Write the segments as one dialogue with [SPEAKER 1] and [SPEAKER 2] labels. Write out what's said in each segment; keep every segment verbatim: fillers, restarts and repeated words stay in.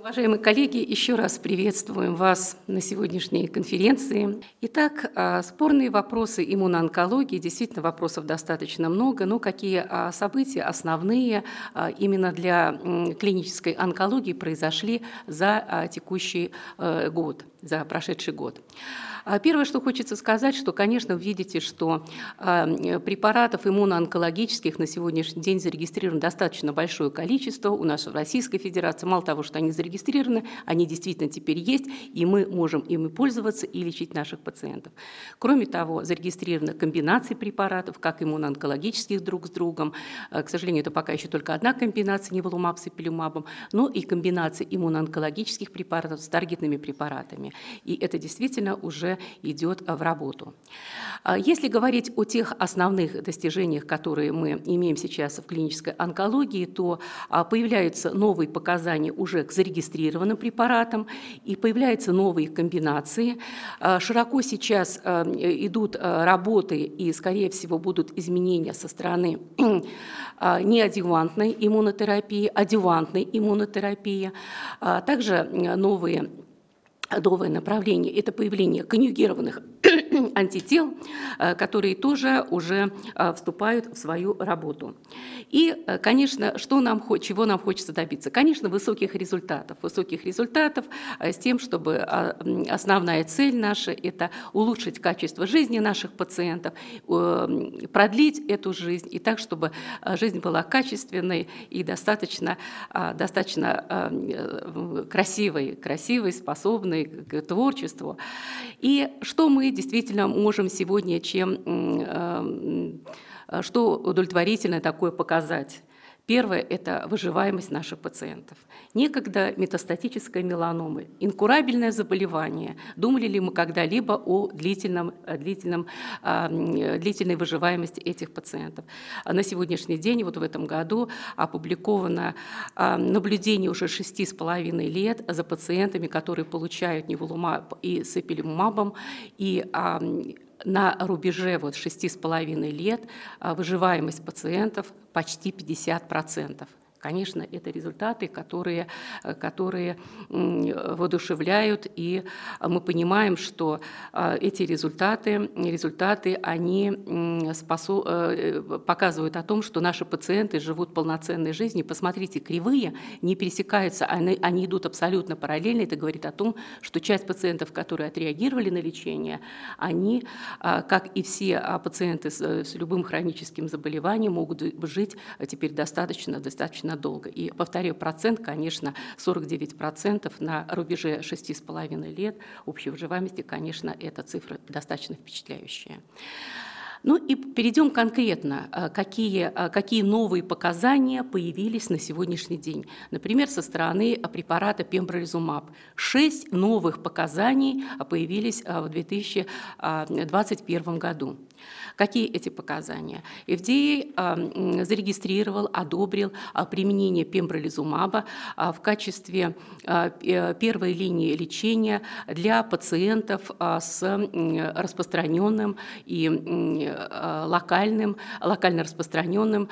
[SPEAKER 1] Уважаемые коллеги, еще раз приветствуем вас на сегодняшней конференции. Итак, спорные вопросы иммуноонкологии, действительно вопросов достаточно много, но какие события основные именно для клинической онкологии произошли за текущий год, за прошедший год? Первое, что хочется сказать, что, конечно, вы видите, что препаратов иммуноонкологических на сегодняшний день зарегистрировано достаточно большое количество у нас в Российской Федерации. Мало того, что они зарегистрированы, они действительно теперь есть, и мы можем ими пользоваться и лечить наших пациентов. Кроме того, зарегистрированы комбинации препаратов, как иммуноонкологических друг с другом. К сожалению, это пока еще только одна комбинация, ниволумаб с ипилумабом, но и комбинация иммуноонкологических препаратов с таргетными препаратами. И это действительно уже идет в работу. Если говорить о тех основных достижениях, которые мы имеем сейчас в клинической онкологии, то появляются новые показания уже к зарегистрированным препаратам и появляются новые комбинации. Широко сейчас идут работы и, скорее всего, будут изменения со стороны неадъювантной иммунотерапии, адъювантной иммунотерапии, также новые Новое направление – это появление конъюгированных антител, которые тоже уже вступают в свою работу. И, конечно, что нам, чего нам хочется добиться? Конечно, высоких результатов. Высоких результатов с тем, чтобы основная цель наша – это улучшить качество жизни наших пациентов, продлить эту жизнь, и так, чтобы жизнь была качественной и достаточно, достаточно красивой, красивой, способной к творчеству. И что мы действительно можем сегодня, чем, что удовлетворительно такое показать? Первое – это выживаемость наших пациентов. Некогда метастатическая меланома, инкурабельное заболевание. Думали ли мы когда-либо о длительном, длительном, длительной выживаемости этих пациентов? На сегодняшний день, вот в этом году, опубликовано наблюдение уже шести с половиной лет за пациентами, которые получают ниволумаб и с ипилумабом, и на рубеже вот шести с половиной лет выживаемость пациентов почти пятьдесят процентов. Конечно, это результаты, которые, которые воодушевляют, и мы понимаем, что эти результаты, результаты они способ... показывают о том, что наши пациенты живут полноценной жизнью. Посмотрите, кривые не пересекаются, они, они идут абсолютно параллельно. Это говорит о том, что часть пациентов, которые отреагировали на лечение, они, как и все пациенты с, с любым хроническим заболеванием, могут жить теперь достаточно, достаточно долго. И, повторяю, процент, конечно, сорок девять процентов на рубеже шести с половиной лет общей выживаемости, конечно, эта цифра достаточно впечатляющая. Ну и перейдем конкретно, какие, какие новые показания появились на сегодняшний день. Например, со стороны препарата пембролизумаб. Шесть новых показаний появились в две тысячи двадцать первом году. Какие эти показания? эф ди эй зарегистрировал, одобрил применение пембролизумаба в качестве первой линии лечения для пациентов с распространенным и локальным, локально распространенным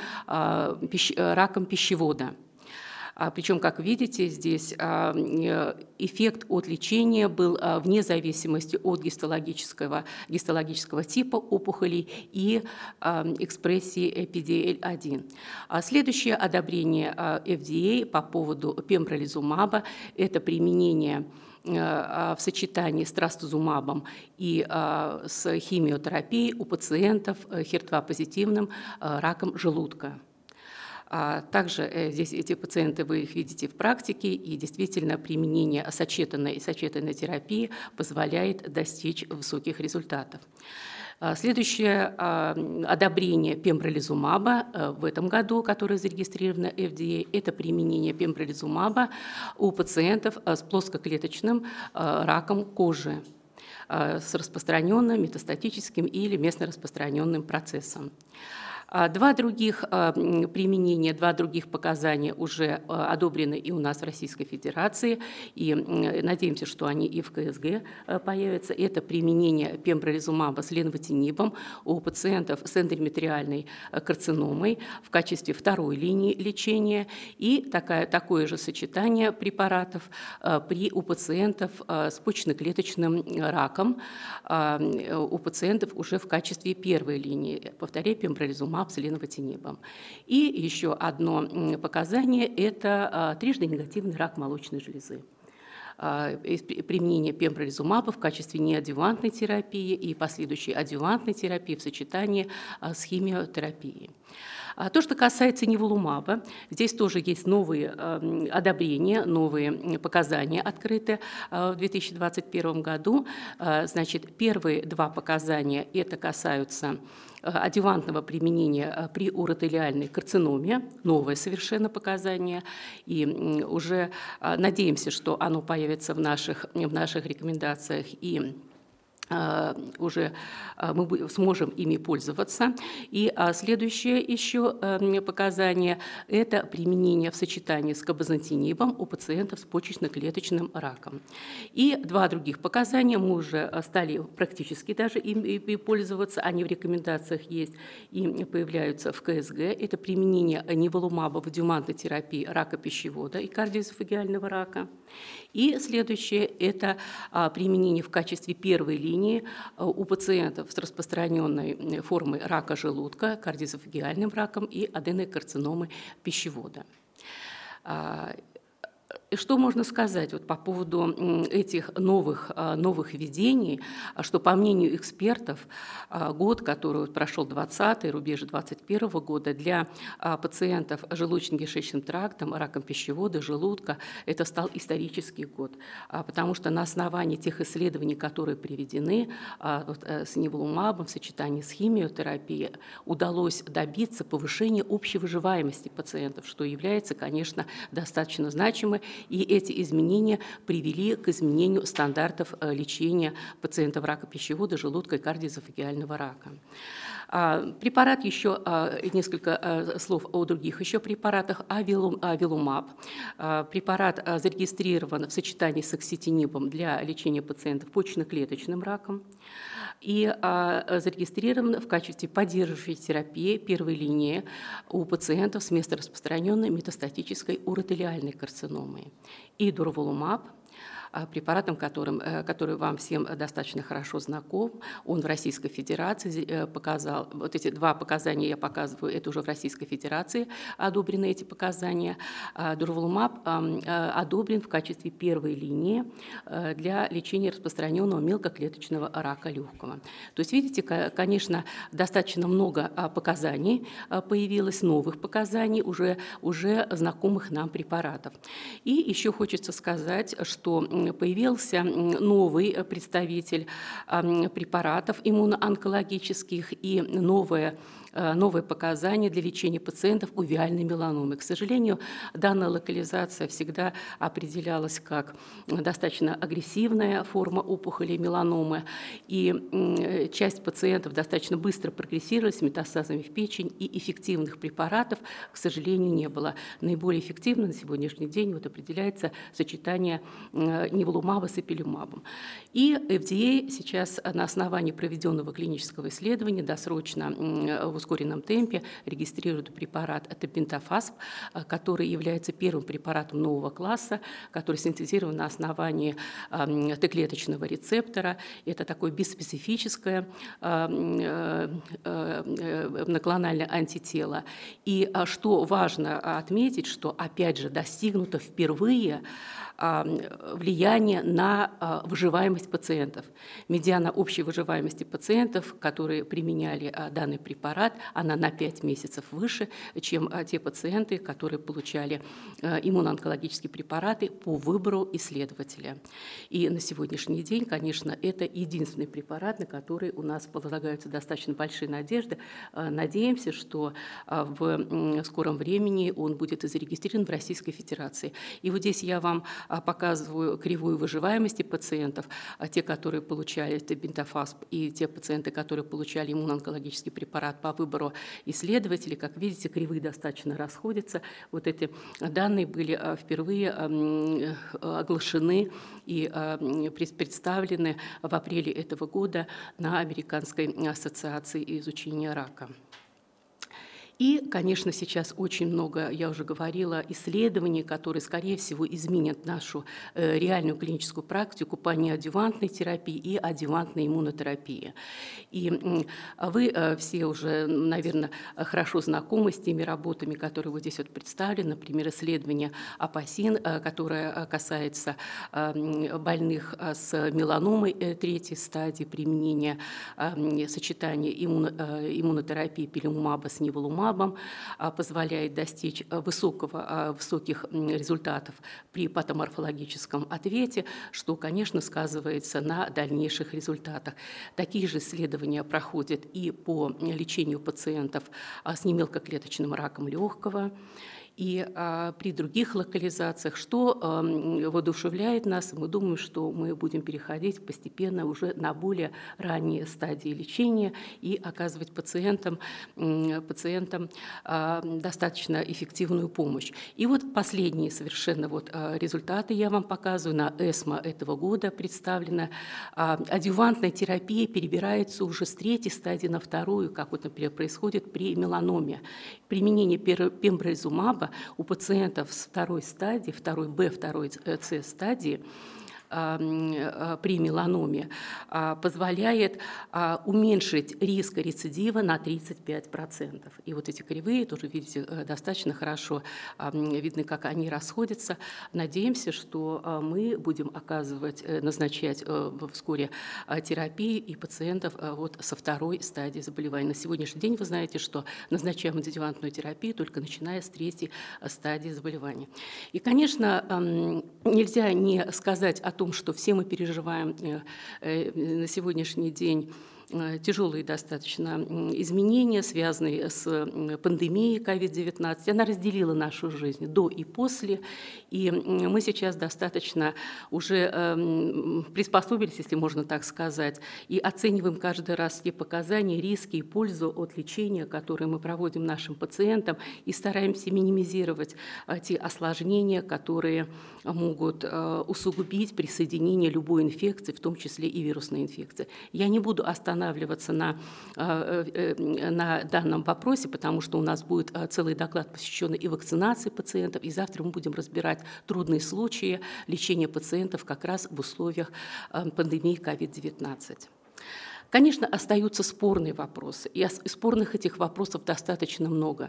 [SPEAKER 1] раком пищевода. Причем, как видите, здесь эффект от лечения был вне зависимости от гистологического, гистологического типа опухолей и экспрессии пи ди эл один. Следующее одобрение эф ди эй по поводу пембролизумаба – это применение в сочетании с трастузумабом и с химиотерапией у пациентов хер два позитивным раком желудка. Также здесь эти пациенты, вы их видите в практике, и действительно применение сочетанной, сочетанной терапии позволяет достичь высоких результатов. Следующее одобрение пембролизумаба в этом году, которое зарегистрировано эф ди эй, это применение пембролизумаба у пациентов с плоскоклеточным раком кожи с распространенным метастатическим или местно распространенным процессом. Два других применения, два других показания уже одобрены и у нас в Российской Федерации, и надеемся, что они и в КСГ появятся. Это применение пембролизумаба с ленвотинибом у пациентов с эндометриальной карциномой в качестве второй линии лечения, и такая, такое же сочетание препаратов при, у пациентов с почечно-клеточным раком, у пациентов уже в качестве первой линии, повторяю, пембролизумаб с ленвотинибом. И еще одно показание – это трижды негативный рак молочной железы. Применение пембролизумаба в качестве неадъювантной терапии и последующей адъювантной терапии в сочетании с химиотерапией. То, что касается неволумаба, здесь тоже есть новые одобрения, новые показания открыты в две тысячи двадцать первом году. Значит, первые два показания это касаются адъювантного применения при уротелиальной карциноме, новое совершенно показание, и уже надеемся, что оно появится в наших, в наших рекомендациях и уже мы сможем ими пользоваться. И следующее еще показание – это применение в сочетании с кабазантинибом у пациентов с почечно-клеточным раком. И два других показания мы уже стали практически даже ими пользоваться, они в рекомендациях есть и появляются в КСГ. Это применение неволумаба в адъювантной терапии рака пищевода и кардиоэзофагиального рака. И следующее – это применение в качестве первой линии у пациентов с распространенной формой рака желудка, кардиоэзофагиальным раком и аденокарциномой пищевода. И что можно сказать вот по поводу этих новых, новых введений, что, по мнению экспертов, год, который прошел двадцатый, рубеж двадцать первого года, для пациентов с желудочно-кишечным трактом, раком пищевода, желудка, это стал исторический год, потому что на основании тех исследований, которые приведены вот, с неволумабом в сочетании с химиотерапией, удалось добиться повышения общей выживаемости пациентов, что является, конечно, достаточно значимой. И эти изменения привели к изменению стандартов лечения пациентов рака пищевода, желудка и кардиоэзофагиального рака. Препарат, еще несколько слов о других еще препаратах. Авилумаб. Препарат зарегистрирован в сочетании с окситинибом для лечения пациентов почечно-клеточным раком и зарегистрирован в качестве поддерживающей терапии первой линии у пациентов с местораспространенной метастатической уротелиальной карциномой. И дурволумаб, препаратом, которым, который вам всем достаточно хорошо знаком. Он в Российской Федерации показал, вот эти два показания я показываю, это уже в Российской Федерации одобрены эти показания. Дурволумаб одобрен в качестве первой линии для лечения распространенного мелкоклеточного рака легкого. То есть, видите, конечно, достаточно много показаний появилось, новых показаний, уже, уже знакомых нам препаратов. И еще хочется сказать, что появился новый представитель препаратов иммуноонкологических и новое новые показания для лечения пациентов увиальной меланомы. К сожалению, данная локализация всегда определялась как достаточно агрессивная форма опухоли меланомы, и часть пациентов достаточно быстро прогрессировала с метастазами в печень, и эффективных препаратов, к сожалению, не было. Наиболее эффективно на сегодняшний день вот определяется сочетание неволумаба с ипилумабом. И эф ди эй сейчас на основании проведенного клинического исследования досрочно в ускоренном темпе регистрирует препарат тебентафасп, который является первым препаратом нового класса, который синтезирован на основании Т-клеточного рецептора. Это такое биспецифическое моноклональное антитело. И что важно отметить, что опять же достигнуто впервые влияние на выживаемость пациентов. Медиана общей выживаемости пациентов, которые применяли данный препарат, она на пять месяцев выше, чем те пациенты, которые получали иммуноонкологические препараты по выбору исследователя. И на сегодняшний день, конечно, это единственный препарат, на который у нас полагаются достаточно большие надежды. Надеемся, что в скором времени он будет зарегистрирован в Российской Федерации. И вот здесь я вам показываю кривую выживаемости пациентов, те, которые получали бентофасп, и те пациенты, которые получали иммуноонкологический препарат по выбору исследователей, как видите, кривые достаточно расходятся. Вот эти данные были впервые оглашены и представлены в апреле этого года на Американской ассоциации изучения рака. И, конечно, сейчас очень много, я уже говорила, исследований, которые, скорее всего, изменят нашу э, реальную клиническую практику по неадъювантной терапии и адъювантной иммунотерапии. И э, вы э, все уже, наверное, хорошо знакомы с теми работами, которые вот здесь вот представлены, например, исследование АПАСИН, э, которое касается э, больных с меланомой э, третьей стадии применения э, сочетания иммуно, э, иммунотерапии пилимумаба с ниволумабом, позволяет достичь высокого, высоких результатов при патоморфологическом ответе, что, конечно, сказывается на дальнейших результатах. Такие же исследования проходят и по лечению пациентов с немелкоклеточным раком легкого, и а, при других локализациях, что а, воодушевляет нас, мы думаем, что мы будем переходить постепенно уже на более ранние стадии лечения и оказывать пациентам, пациентам а, достаточно эффективную помощь. И вот последние совершенно вот, а, результаты я вам показываю. На эсмо этого года представлена. А, адъювантная терапия перебирается уже с третьей стадии на вторую, как вот, например, происходит при меланоме. Применение пембролизумаба у пациентов с второй стадии, второй Б, второй С стадии при меланоме позволяет уменьшить риск рецидива на тридцать пять процентов. И вот эти кривые, тоже видите, достаточно хорошо видны, как они расходятся. Надеемся, что мы будем оказывать, назначать вскоре терапии и пациентов вот со второй стадии заболевания. На сегодняшний день вы знаете, что назначаем адъювантную терапию только начиная с третьей стадии заболевания. И, конечно, нельзя не сказать о том, что все мы переживаем на сегодняшний день тяжелые достаточно изменения, связанные с пандемией ковид девятнадцать. Она разделила нашу жизнь до и после, и мы сейчас достаточно уже приспособились, если можно так сказать, и оцениваем каждый раз те показания, риски и пользу от лечения, которые мы проводим нашим пациентам, и стараемся минимизировать те осложнения, которые могут усугубить присоединение любой инфекции, в том числе и вирусной инфекции. Я не буду останавливаться останавливаться на, на данном вопросе, потому что у нас будет целый доклад, посвященный и вакцинации пациентов, и завтра мы будем разбирать трудные случаи лечения пациентов как раз в условиях пандемии ковид девятнадцать. Конечно, остаются спорные вопросы, и спорных этих вопросов достаточно много.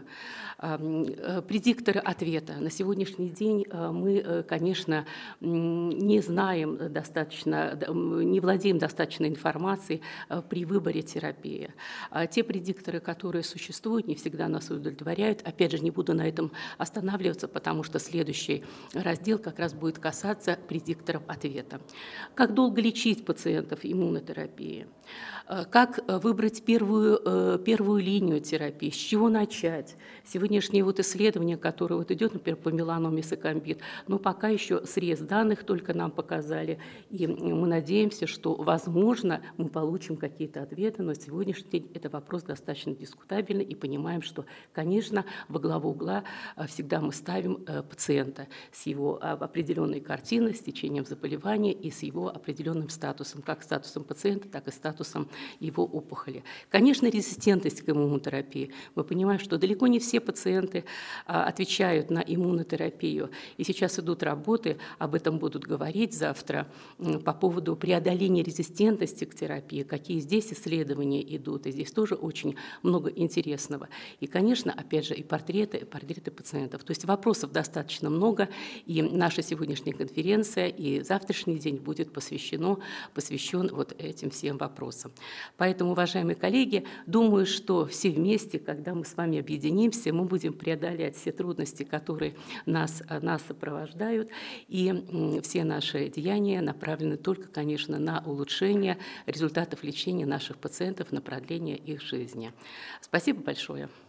[SPEAKER 1] Предикторы ответа. На сегодняшний день мы, конечно, не знаем достаточно, не владеем достаточной информацией при выборе терапии. Те предикторы, которые существуют, не всегда нас удовлетворяют. Опять же, не буду на этом останавливаться, потому что следующий раздел как раз будет касаться предикторов ответа. Как долго лечить пациентов иммунотерапией? Как выбрать первую, первую линию терапии, с чего начать? Сегодняшнее вот исследование, которое вот идет, например, по меланоме сакамбит, но пока еще срез данных только нам показали, и мы надеемся, что, возможно, мы получим какие-то ответы, но сегодняшний день это вопрос достаточно дискутабельный, и понимаем, что, конечно, во главу угла всегда мы ставим пациента с его определенной картиной, с течением заболевания и с его определенным статусом, как статусом пациента, так и статусом его опухоли. Конечно, резистентность к иммунотерапии. Мы понимаем, что далеко не все пациенты отвечают на иммунотерапию. И сейчас идут работы, об этом будут говорить завтра, по поводу преодоления резистентности к терапии, какие здесь исследования идут. И здесь тоже очень много интересного. И, конечно, опять же, и портреты, и портреты пациентов. То есть вопросов достаточно много, и наша сегодняшняя конференция и завтрашний день будет посвящено, посвящен вот этим всем вопросам. Поэтому, уважаемые коллеги, думаю, что все вместе, когда мы с вами объединимся, мы будем преодолять все трудности, которые нас, нас сопровождают, и все наши деяния направлены только, конечно, на улучшение результатов лечения наших пациентов, на продление их жизни. Спасибо большое.